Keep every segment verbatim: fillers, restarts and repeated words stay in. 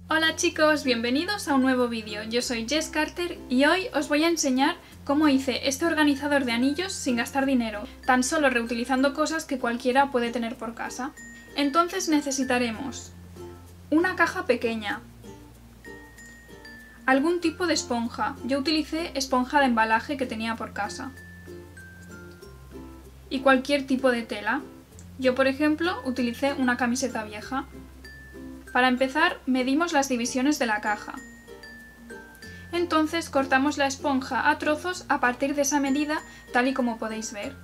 Hola chicos, bienvenidos a un nuevo vídeo. Yo soy Jess Carter y hoy os voy a enseñar cómo hice este organizador de anillos sin gastar dinero, tan solo reutilizando cosas que cualquiera puede tener por casa. Entonces necesitaremos una caja pequeña, algún tipo de esponja. Yo utilicé esponja de embalaje que tenía por casa. Y cualquier tipo de tela. Yo, por ejemplo, utilicé una camiseta vieja. Para empezar, medimos las divisiones de la caja. Entonces cortamos la esponja a trozos a partir de esa medida, tal y como podéis ver.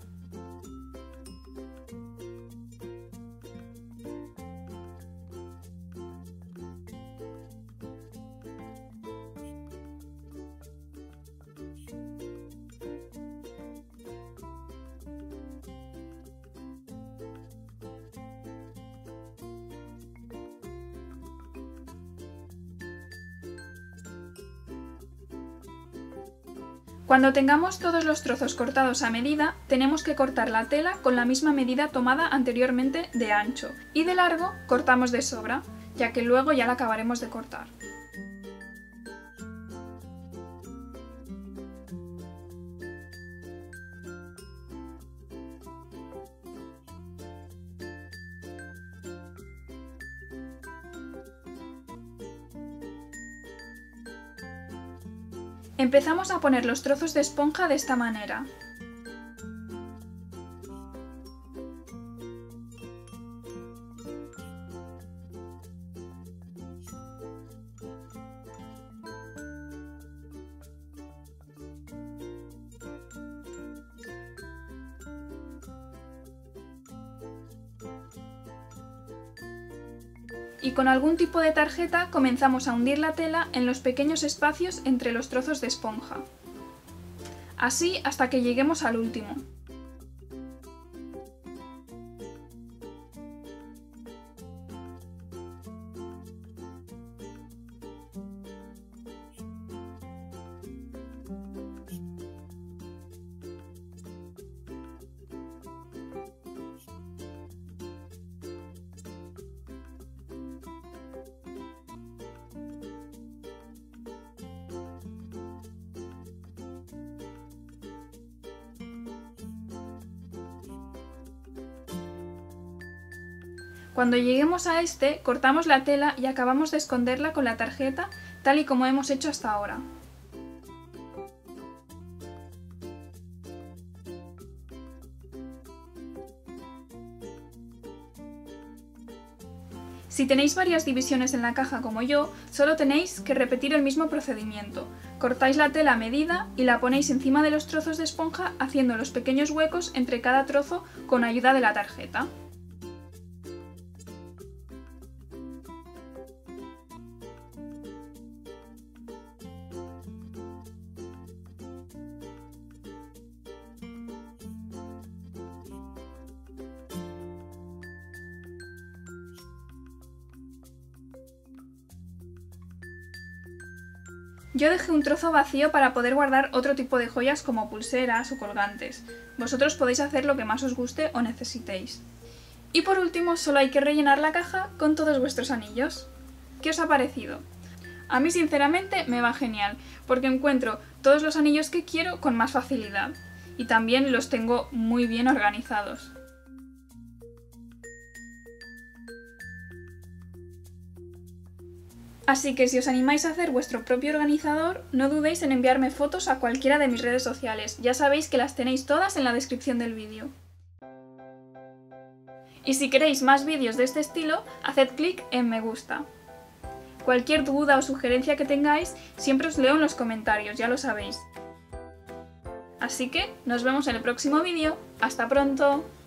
Cuando tengamos todos los trozos cortados a medida, tenemos que cortar la tela con la misma medida tomada anteriormente de ancho, y de largo cortamos de sobra, ya que luego ya la acabaremos de cortar. Empezamos a poner los trozos de esponja de esta manera. Y con algún tipo de tarjeta comenzamos a hundir la tela en los pequeños espacios entre los trozos de esponja. Así hasta que lleguemos al último. Cuando lleguemos a este, cortamos la tela y acabamos de esconderla con la tarjeta, tal y como hemos hecho hasta ahora. Si tenéis varias divisiones en la caja como yo, solo tenéis que repetir el mismo procedimiento. Cortáis la tela a medida y la ponéis encima de los trozos de esponja haciendo los pequeños huecos entre cada trozo con ayuda de la tarjeta. Yo dejé un trozo vacío para poder guardar otro tipo de joyas como pulseras o colgantes. Vosotros podéis hacer lo que más os guste o necesitéis. Y por último, solo hay que rellenar la caja con todos vuestros anillos. ¿Qué os ha parecido? A mí sinceramente me va genial, porque encuentro todos los anillos que quiero con más facilidad. Y también los tengo muy bien organizados. Así que si os animáis a hacer vuestro propio organizador, no dudéis en enviarme fotos a cualquiera de mis redes sociales, ya sabéis que las tenéis todas en la descripción del vídeo. Y si queréis más vídeos de este estilo, haced clic en me gusta. Cualquier duda o sugerencia que tengáis, siempre os leo en los comentarios, ya lo sabéis. Así que nos vemos en el próximo vídeo. ¡Hasta pronto!